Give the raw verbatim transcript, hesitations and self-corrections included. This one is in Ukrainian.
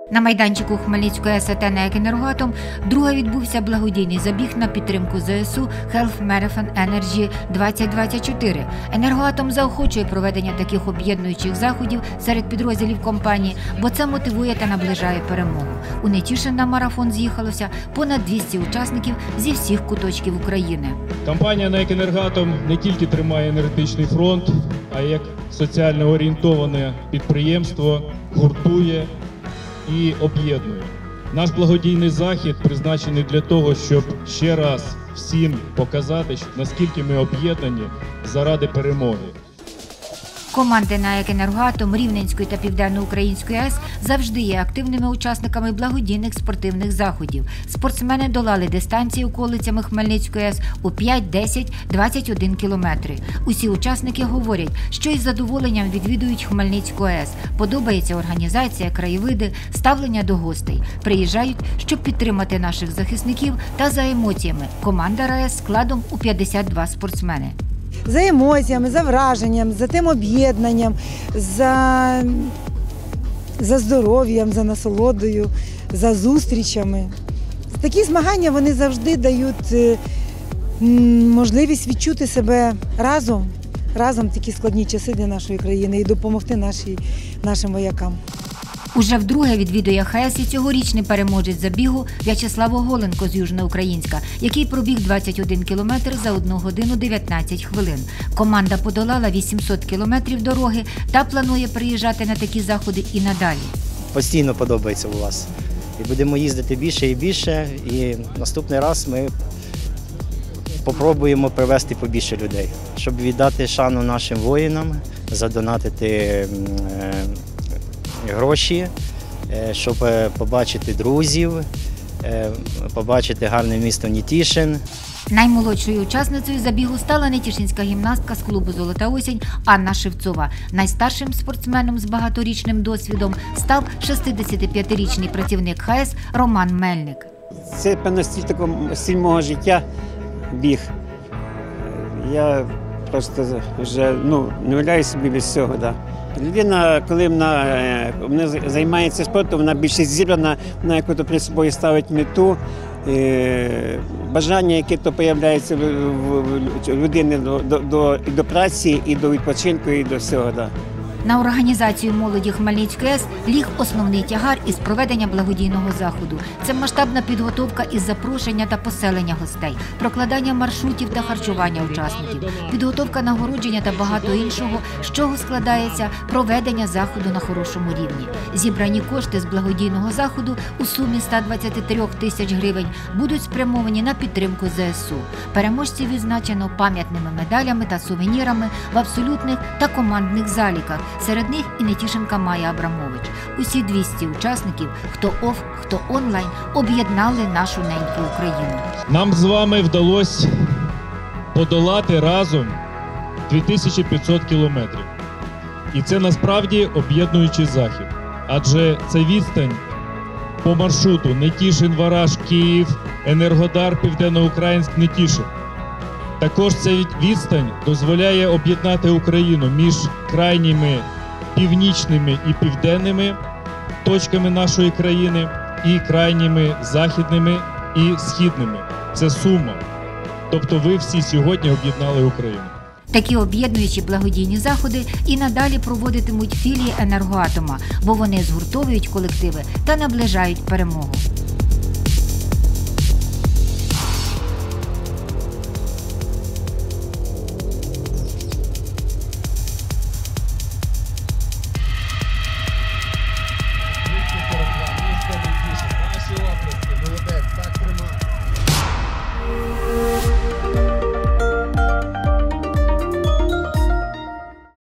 На майданчику Хмельницької АЕС АТ НАЕК «Енергоатом» друге відбувся благодійний забіг на підтримку ЗСУ Health Marathon Energy двадцять двадцять чотири. «Енергоатом» заохочує проведення таких об'єднуючих заходів серед підрозділів компанії, бо це мотивує та наближає перемогу. У Нетішин на марафон з'їхалося понад двісті учасників зі всіх куточків України. Компанія НАЕК «Енергоатом» не тільки тримає енергетичний фронт, а як соціально орієнтоване підприємство гуртує і об'єднує. Наш благодійний захід призначений для того, щоб ще раз всім показати, наскільки ми об'єднані заради перемоги. Команди НАЕК «Енергоатом» Рівненської та Південноукраїнської АЕС завжди є активними учасниками благодійних спортивних заходів. Спортсмени долали дистанції околицями Хмельницької АЕС у п'ять, десять, двадцять один кілометри. Усі учасники говорять, що із задоволенням відвідують Хмельницьку АЕС. Подобається організація, краєвиди, ставлення до гостей. Приїжджають, щоб підтримати наших захисників та за емоціями. Команда АЕС складом у п'ятдесят два спортсмени. За емоціями, за враженням, за тим об'єднанням, за, за здоров'ям, за насолодою, за зустрічами. Такі змагання вони завжди дають можливість відчути себе разом, разом в такі складні часи для нашої країни і допомогти нашій, нашим воякам. Уже вдруге відвідує ХАЕС і цьогорічний переможець забігу В'ячеслав Оголенко з Южноукраїнська, який пробіг двадцять один кілометр за одну годину дев'ятнадцять хвилин. Команда подолала вісімсот кілометрів дороги та планує приїжджати на такі заходи і надалі. Постійно подобається у вас. І будемо їздити більше і більше, і наступний раз ми спробуємо привезти побільше людей, щоб віддати шану нашим воїнам, задонатити гроші, щоб побачити друзів, побачити гарне місто Нетішин. Наймолодшою учасницею забігу стала нетішинська гімнастка з клубу «Золота осінь» Анна Шевцова. Найстаршим спортсменом з багаторічним досвідом став шістдесятип'ятирічний працівник ХАЕС Роман Мельник. Це, певно, стиль такого стиль мого життя біг. Я просто вже ну, не уявляю собі без цього. Да. Людина, коли вона, вона займається спортом, вона більше зібрана, вона якось перед собою ставить мету, е, бажання, яке то з'являється в людини до, до, до праці, і до відпочинку, і до всього. Да. На організацію молоді Хмельницької АЕС ліг основний тягар із проведення благодійного заходу. Це масштабна підготовка із запрошення та поселення гостей, прокладання маршрутів та харчування учасників, підготовка нагородження та багато іншого, з чого складається проведення заходу на хорошому рівні. Зібрані кошти з благодійного заходу у сумі ста двадцяти трьох тисяч гривень будуть спрямовані на підтримку ЗСУ. Переможців відзначено пам'ятними медалями та сувенірами в абсолютних та командних заліках. Серед них і нетішинка Майя Абрамович. Усі двісті учасників, хто оф, хто онлайн, об'єднали нашу неньку Україну. Нам з вами вдалося подолати разом дві тисячі п'ятсот кілометрів. І це насправді об'єднуючий захід. Адже це відстань по маршруту Нетішин, Вараш, Київ, Енергодар, Південноукраїнськ, Нетішин. Також ця відстань дозволяє об'єднати Україну між крайніми північними і південними точками нашої країни і крайніми західними і східними. Це сума. Тобто ви всі сьогодні об'єднали Україну. Такі об'єднуючі благодійні заходи і надалі проводитимуть філії «Енергоатома», бо вони згуртовують колективи та наближають перемогу.